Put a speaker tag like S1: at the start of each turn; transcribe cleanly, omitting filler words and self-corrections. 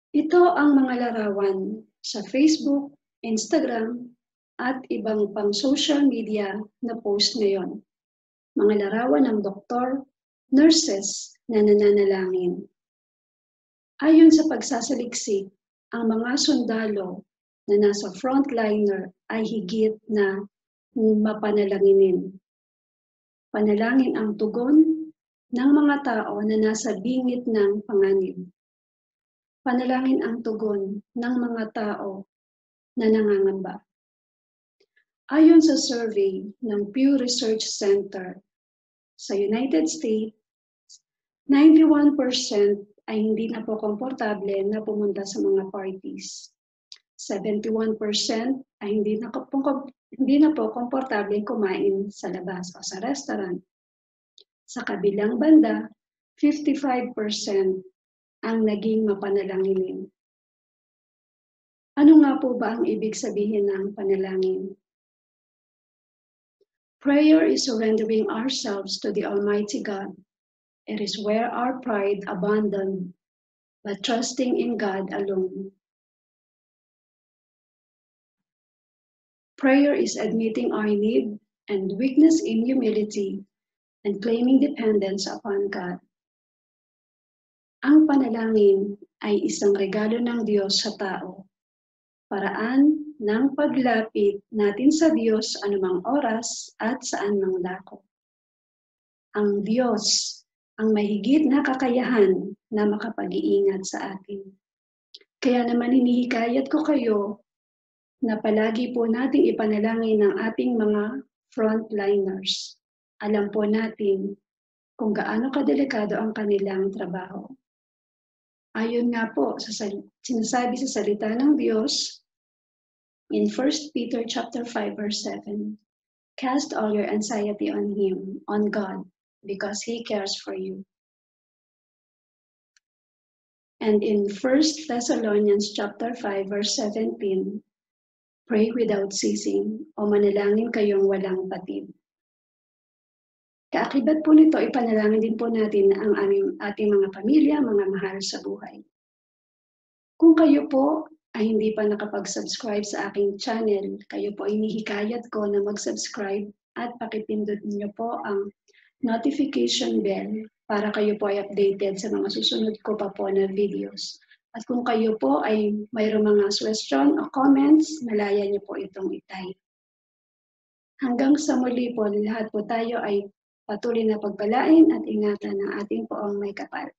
S1: Ito ang mga larawan sa Facebook, Instagram, at ibang pang social media na post ngayon. Mga larawan ng doktor, nurses na nananalangin. Ayon sa pagsasaliksik, ang mga sundalo na nasa frontliner ay higit na mapanalanginin. Panalangin ang tugon ng mga tao na nasa bingit ng panganib. Panalangin ang tugon ng mga tao na nangangamba. Ayon sa survey ng Pew Research Center sa United States, 91% ay hindi na po komportable na pumunta sa mga parties. 71% ay hindi na po komportable kumain sa labas o sa restaurant. Sa kabilang banda, 55% ang naging mapanalanginin. Ano nga po ba ang ibig sabihin ng panalangin? Prayer is surrendering ourselves to the Almighty God. It is where our pride abandoned, but trusting in God alone. Prayer is admitting our need and weakness in humility and claiming dependence upon God. Ang panalangin ay isang regalo ng Diyos sa tao. Paraan ng paglapit natin sa Diyos anumang oras at saan mang dako. Ang Diyos ang mahigit na kakayahan na makapag-iingat sa atin. Kaya naman hinihikayat ko kayo na palagi po nating ipanalangin ang ating mga frontliners. Alam po natin kung gaano kadelikado ang kanilang trabaho. Ayon nga po sa sinasabi sa salita ng Diyos in 1 Peter chapter 5 verse 7, cast all your anxiety on Him, on God, because He cares for you. And in 1 Thessalonians chapter 5 verse 17, pray without ceasing o manalangin kayong walang patid. Kaakibat po nito, ipanalangin din po natin ang ating mga pamilya, mga mahal sa buhay. Kung kayo po ay hindi pa nakapag-subscribe sa aking channel, kayo po ay hinihikayat ko na mag-subscribe at pakipindot niyo po ang notification bell para kayo po ay updated sa mga susunod ko pa po na videos. At kung kayo po ay mayroong mga suggestion o comments, malaya niyo po itong i-type. Hanggang sa muli po, lahat po tayo ay patuloy na pagpalain at ingatan ng ating poong may kapal.